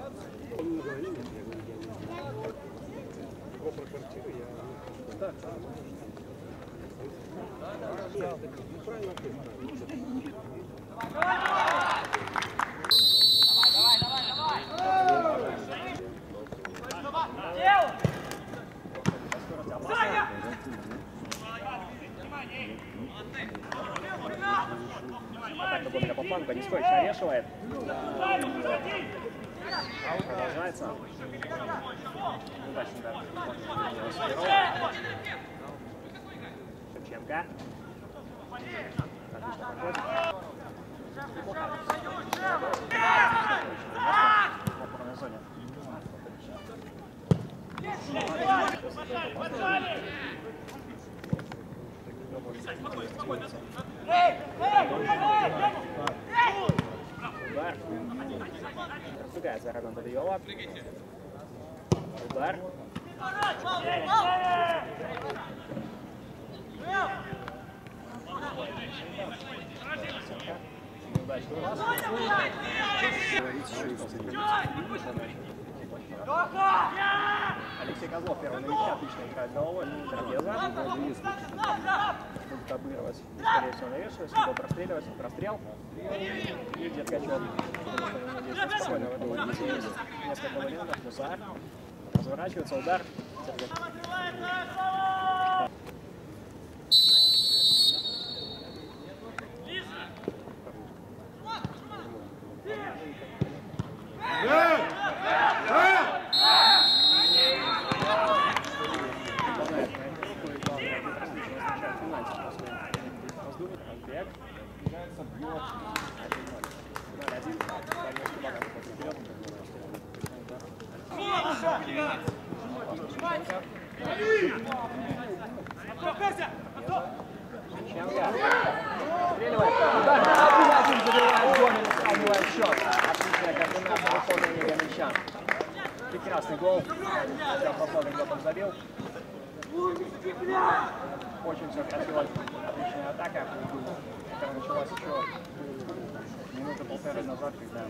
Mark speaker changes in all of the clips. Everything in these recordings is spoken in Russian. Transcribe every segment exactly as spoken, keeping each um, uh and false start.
Speaker 1: Про квартиру я... Да, правильно.
Speaker 2: Давай, давай, давай! Дел! Саня!
Speaker 3: Атака Гомеля по флангу, Нискович навешивает. Продолжается. Удачный удар. Шевченко. Отлично проходит. В опорной зоне. Удар. Раздвигается Роман Бадыёва. Удар. Алексей Козлов, первый новичок, отлично играет головой, трапеза. Будет обыгрывать, скорее всего, навешивается, либо простреливать, прострел. И Деркачев. Спокойно в этом моменте есть несколько вариантов. Удар. Разворачивается, удар. Прекрасный гол. Я посмотрим, кто там забил. Очень все красиво. Отличная атака. Которая началась еще минуты полторы назад, когда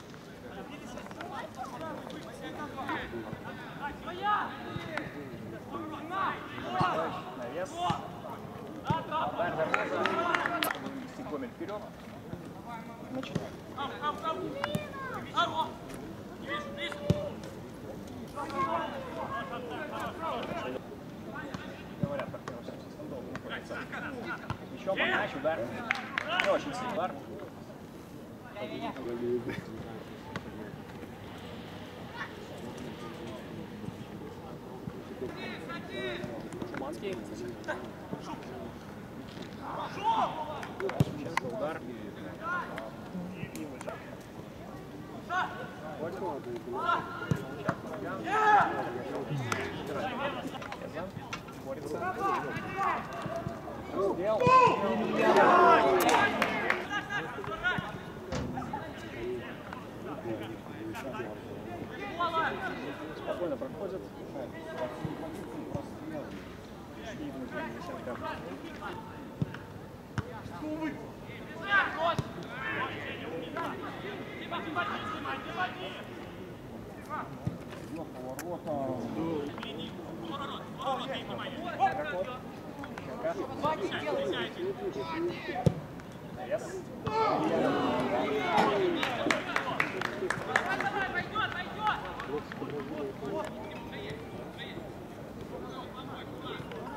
Speaker 3: навес. Удар Дороза. Вывести Гомель вперед. Начинаем. Говорят, партнер совсем долго находится. Еще помочь, удар. Не очень сильный удар. Шуманский. Шевченко, удар. И выше. Борется. Раздел. Спокойно проходит. И внутри десятка.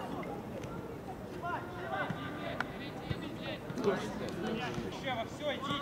Speaker 2: Все, иди.